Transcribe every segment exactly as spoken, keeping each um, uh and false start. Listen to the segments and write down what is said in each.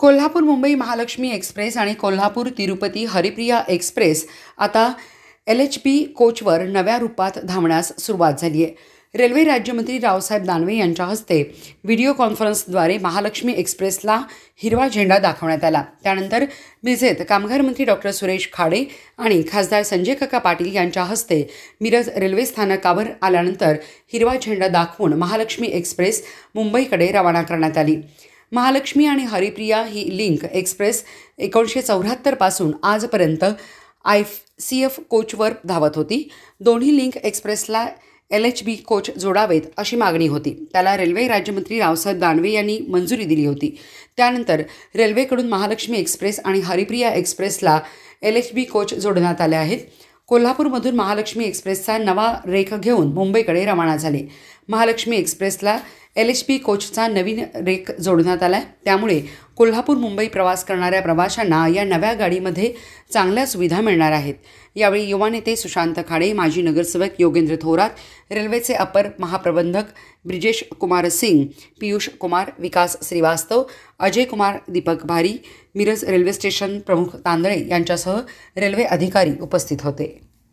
Kolhapur Mumbai Mahalakshmi express आणि Kolhapur Tirupati Haripriya express आता L H P कोचवर नव्या रूपात धावण्यास सुरुवात झाली आहे। रेल्वे राज्यमंत्री रावसाहेब दानवे यांच्या हस्ते व्हिडिओ कॉन्फरन्सद्वारे महालक्ष्मी एक्सप्रेसला हिरवा झेंडा दाखवण्यात आला। त्यानंतर मिरजेत कामगार मंत्री डॉक्टर सुरेश खाडे आणि खासदार संजय काका पाटील यांच्या हस्ते मिरज रेल्वे स्थानकावर आल्यानंतर हिरवा झेंडा दाखवून महालक्ष्मी एक्सप्रेस मुंबईकडे रवाना करण्यात आली। महालक्ष्मी आणि हरिप्रिया ही लिंक एक्सप्रेस एकोणीसशे चौऱ्याहत्तर पासून आजपर्यंत आय सी एफ कोचवर धावत होती। दोन्ही लिंक एक्सप्रेसला एल एच बी कोच जोडावेत अशी मागणी होती। त्याला रेल्वे राज्यमंत्री रावसाहेब दानवे यांनी मंजुरी दिली होती। त्यानंतर रेल्वेकडून महालक्ष्मी एक्सप्रेस आणि हरिप्रिया एक्सप्रेसला एल एच बी कोच जोडण्यात आले आहेत। कोल्हापूरमधून महालक्ष्मी एक्सप्रेसचा नवा रेख घेऊन मुंबईकडे रवाना झाले। महालक्ष्मी एक्सप्रेसला एल एच पी कोचचा नवीन रेख जोडण्यात आला आहे। त्यामुळे कोल्हापूर मुंबई प्रवास करणाऱ्या प्रवाशांना या नव्या गाडीमध्ये चांगल्या सुविधा मिळणार आहेत। यावेळी युवा नेते सुशांत खाडे, माजी नगरसेवक योगेंद्र थोरात, रेल्वेचे अपर महाप्रबंधक ब्रिजेश कुमार सिंग, पियुष कुमार, विकास श्रीवास्तव, अजय कुमार, दीपक भारी, मिरज रेल्वे स्टेशन प्रमुख तांदळे यांच्यासह रेल्वे अधिकारी उपस्थित होते।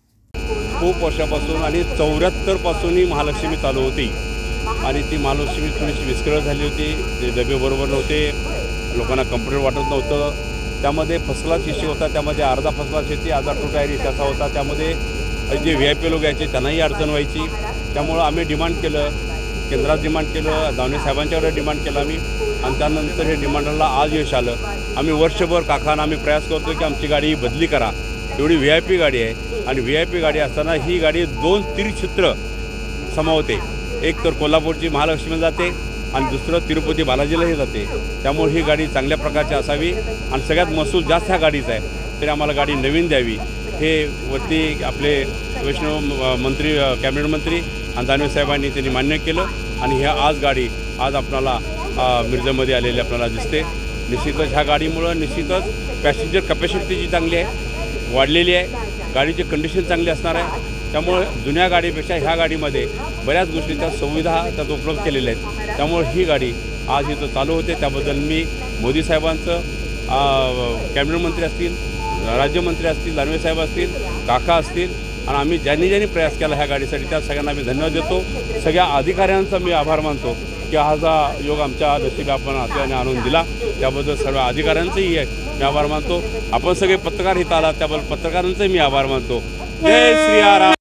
खूप वर्षापासून आणि चौऱ्याहत्तर पासूनही महालक्ष्मी चालू होती आणि ती महालक्ष्मी थोडीशी विस्कळीत झाली होती। ते डबे बरोबर नव्हते, लोकांना कम्फर्टेबल वाटत नव्हतं। त्यामध्ये फसला शिशी होता, त्यामध्ये अर्धा फसला शेती अर्धा टू टायर असा होता। त्यामध्ये जे व्ही आय पी लोक यायचे त्यांनाही अडचण व्हायची। त्यामुळं आम्ही डिमांड केलं, केंद्रात डिमांड केलं, दानवे साहेबांच्याकडे डिमांड केलं आम्ही आणि त्यानंतर हे डिमांडला आज यश आलं। आम्ही वर्षभर काकांना आम्ही प्रयास करतो की आमची गाडी बदली करा। एवढी व्ही आय पी गाडी आहे आणि व्ही आय पी गाडी असताना ही गाडी दोन तीर्थक्षेत्र समावते। एक तर कोल्हापूरची महालक्ष्मी जाते आणि दुसरं तिरुपती बालाजीलाही जाते। त्यामुळे ही गाडी चांगल्या प्रकारची असावी आणि सगळ्यात महसूल जास्त ह्या गाडीचा आहे, तरी आम्हाला गाडी नवीन द्यावी हे वरती आपले वैष्णव मंत्री कॅबिनेट मंत्री आणि दानवे साहेबांनी त्यांनी मान्य केलं आणि ह्या आज गाडी आज आपल्याला मिरजेमध्ये आलेली आपल्याला दिसते। निश्चितच ह्या गाडीमुळं निश्चितच पॅसेंजर कॅपॅसिटी जी चांगली आहे वाढलेली आहे, गाडीची कंडिशन चांगली असणार आहे। त्यामुळे जुन्या गाडीपेक्षा ह्या गाडीमध्ये बऱ्याच गोष्टींच्या सुविधा त्यात उपलब्ध केलेल्या आहेत। त्यामुळे ही गाडी आज इथं चालू होते, त्याबद्दल मी मोदी साहेबांचं, कॅबिनेट मंत्री असतील, राज्यमंत्री असतील, दानवे साहेब असतील, काका असतील आणि आम्ही ज्यांनी ज्यांनी प्रयास केला ह्या गाडीसाठी त्या सगळ्यांना मी धन्यवाद देतो। सगळ्या अधिकाऱ्यांचा मी आभार मानतो की हा जा योग आमच्या नशिबी आपण असल्याने आणून दिला, त्याबद्दल सर्व अधिकाऱ्यांचंही मी आभार मानतो। आपण सगळे पत्रकार इथं आलात त्याबद्दल पत्रकारांचंही मी आभार मानतो। जय श्री राम।